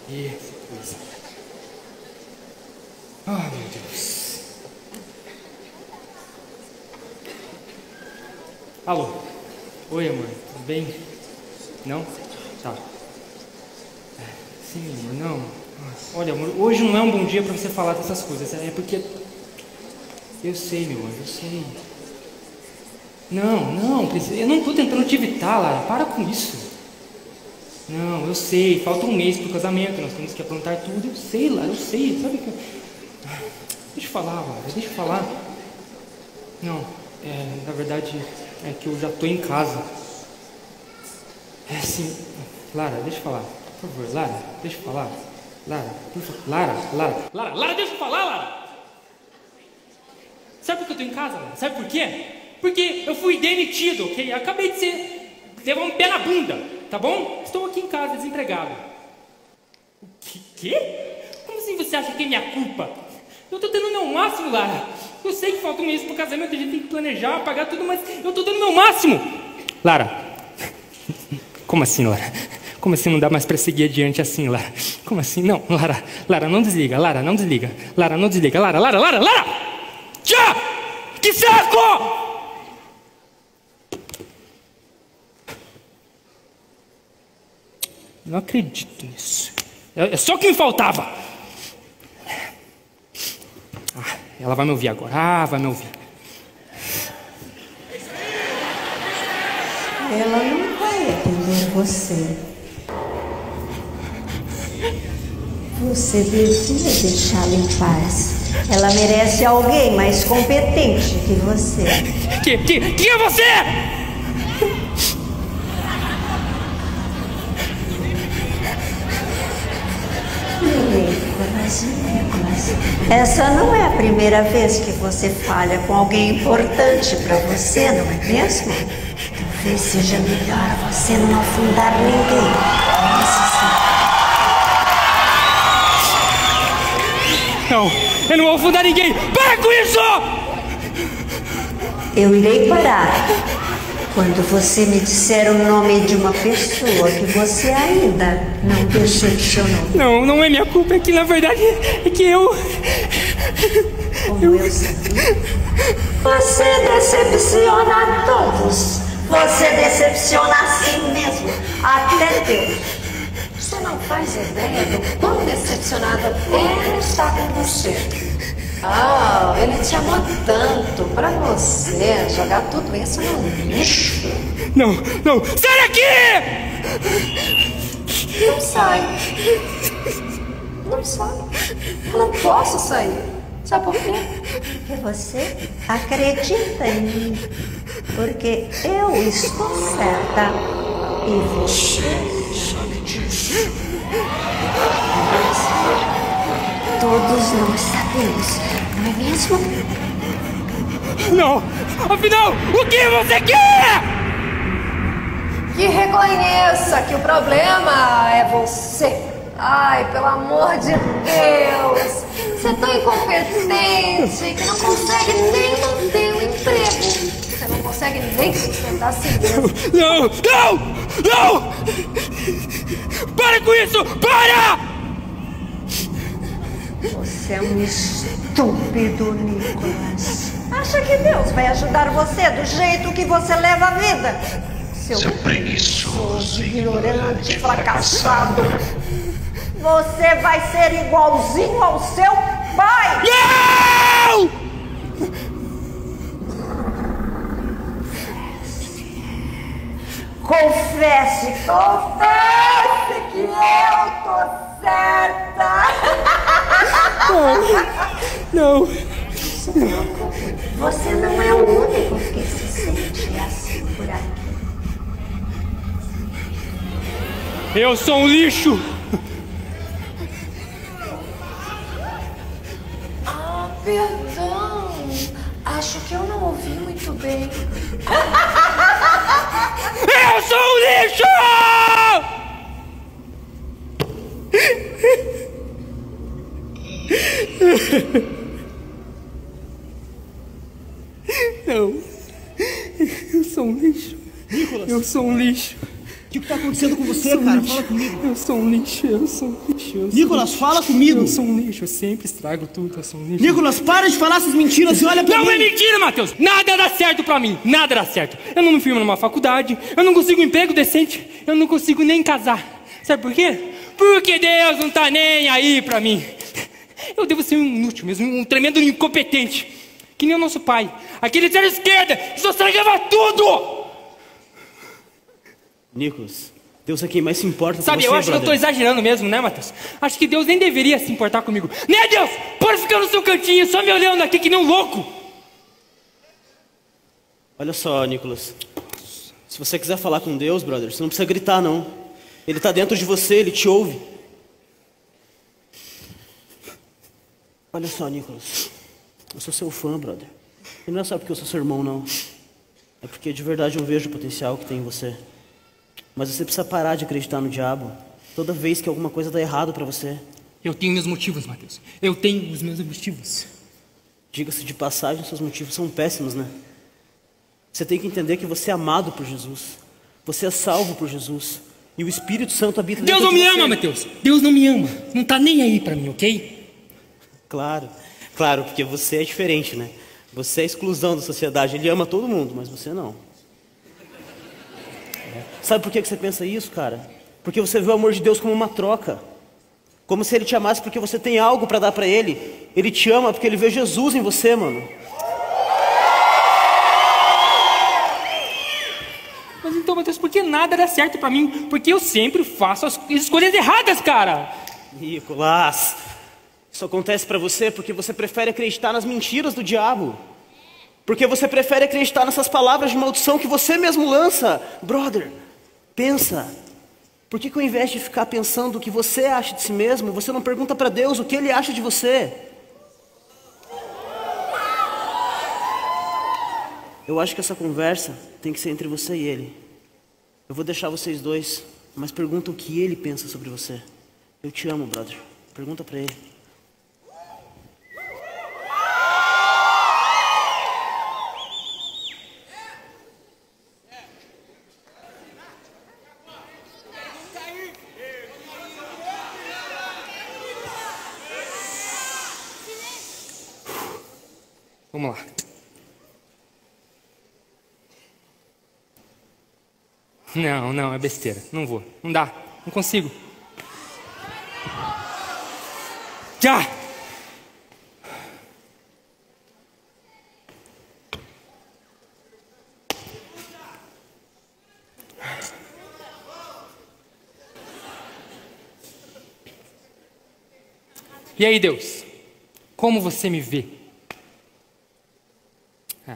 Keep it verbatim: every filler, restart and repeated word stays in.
E coisa. Ah, meu Deus. Alô? Oi, amor. Tudo bem? Não? Tá. Sim, amor, não. Olha, amor, hoje não é um bom dia pra você falar dessas coisas. É porque... Eu sei, meu amor, eu sei. Não, não, eu não tô tentando te evitar, Lara. Para com isso. Não, eu sei. Falta um mês pro casamento. Nós temos que aprontar tudo. Eu sei, Lara, eu sei. Sabe que... Eu... Deixa eu falar, Lara. Deixa eu falar. Não, é, na verdade, é que eu já tô em casa. É assim... Lara, deixa eu falar. Por favor, Lara, deixa eu falar. Lara, por favor. Lara, Lara. Lara, Lara, deixa eu falar, Lara. Sabe por que eu tô em casa, Lara? Sabe por quê? Porque eu fui demitido, ok? Eu acabei de ser... levar um pé na bunda, tá bom? Estou aqui em casa, desempregado. O que? Quê? Como assim você acha que é minha culpa? Eu tô dando o meu máximo, Lara. Eu sei que falta um mês pro casamento, a gente tem que planejar, pagar tudo, mas eu tô dando o meu máximo. Lara. Como assim, Lara? Como assim não dá mais pra seguir adiante assim, Lara? Como assim? Não, Lara. Lara, não desliga. Lara, não desliga. Lara, não desliga. Lara, Lara, Lara, Lara! Tchau! Que saco! Não acredito nisso. É só o que me faltava. Ah, ela vai me ouvir agora. Ah, vai me ouvir. Ela não vai atender você. Você devia deixá-la em paz. Ela merece alguém mais competente que você. Que, que, que é você? Nicolas, Nicolas, essa não é a primeira vez que você falha com alguém importante para você, não é mesmo? Talvez seja melhor você não afundar ninguém. Não, eu não vou afundar ninguém. Para com isso! Eu irei parar quando você me disser o nome de uma pessoa que você ainda não decepcionou. Não, não é minha culpa, é que na verdade é que eu... Como eu, eu sabia. Você decepciona a todos. Você decepciona a si mesmo, até Deus. Você não faz ideia do quão decepcionado ele está com você. Ah, ele te amou tanto pra você jogar tudo isso no lixo. Não, não, sai daqui! Não sai. Não sai. Eu não posso sair. Sabe por quê? Porque você acredita em mim. Porque eu estou certa. E você sabe disso. Todos nós sabemos, não é mesmo? Não! Afinal, o que você quer? Que reconheça que o problema é você. Ai, pelo amor de Deus! Você é tão incompetente que não consegue nem manter o emprego. Você não consegue nem sustentar a si mesmo. Não, não, não! Para com isso! Para! Você é um estúpido, Nicolas. Acha que Deus vai ajudar você do jeito que você leva a vida? Seu, Seu preguiçoso, ignorante, fracassado. Você vai ser igualzinho ao seu pai! Não! Confesse, confesse que eu tô certa! Não, não. Você não é o único que se sente assim por aqui. Eu sou um lixo! Ah, perdão. Acho que eu não ouvi muito bem. Eu sou um lixo! Não. Eu sou um lixo. Nicolas. Eu sou um lixo. O que está acontecendo com você, cara? Lixo. Fala comigo. Eu sou um lixo, eu sou um lixo. Eu sou Nicolas, um lixo. fala comigo. Eu sou um lixo, eu sempre estrago tudo, eu sou um lixo. Nicolas, para de falar essas mentiras e olha pra Não mim. é mentira, Matheus! Nada dá certo pra mim, nada dá certo. Eu não me firmo numa faculdade, eu não consigo um emprego decente, eu não consigo nem casar. Sabe por quê? Porque Deus não tá nem aí pra mim. Eu devo ser um inútil mesmo, um tremendo incompetente. Que nem o nosso pai, aquele zero esquerda, que só estragava tudo! Nicolas, Deus é quem mais se importa Sabe, com você, eu acho brother. que eu tô exagerando mesmo, né, Matheus? Acho que Deus nem deveria se importar comigo. Né, Deus? Pode ficar no seu cantinho, só me olhando aqui que nem um louco. Olha só, Nicolas. Se você quiser falar com Deus, brother, você não precisa gritar, não. Ele tá dentro de você, ele te ouve. Olha só, Nicolas. Eu sou seu fã, brother. E não é só porque eu sou seu irmão, não. É porque de verdade eu vejo o potencial que tem em você. Mas você precisa parar de acreditar no diabo toda vez que alguma coisa dá errado pra você. Eu tenho meus motivos, Matheus. Eu tenho os meus motivos. Diga-se de passagem, seus motivos são péssimos, né? Você tem que entender que você é amado por Jesus. Você é salvo por Jesus. E o Espírito Santo habita dentro Deus não de me você. ama, Matheus. Deus não me ama. Não tá nem aí pra mim, ok? Claro, claro, porque você é diferente, né? Você é a exclusão da sociedade. Ele ama todo mundo, mas você não. Sabe por que você pensa isso, cara? Porque você vê o amor de Deus como uma troca. Como se Ele te amasse porque você tem algo pra dar pra Ele. Ele te ama porque Ele vê Jesus em você, mano. Mas então, Matheus, por que nada dá certo pra mim? Porque eu sempre faço as escolhas erradas, cara. Nicolas, isso acontece pra você porque você prefere acreditar nas mentiras do diabo. Porque você prefere acreditar nessas palavras de maldição que você mesmo lança. Brother, pensa. Por que que ao invés de ficar pensando o que você acha de si mesmo, você não pergunta pra Deus o que Ele acha de você? Eu acho que essa conversa tem que ser entre você e Ele. Eu vou deixar vocês dois, mas pergunta o que Ele pensa sobre você. Eu te amo, brother. Pergunta pra Ele. Vamos lá. Não, não, é besteira. Não vou. Não dá. Não consigo. Já! E aí, Deus? Como você me vê? Ah.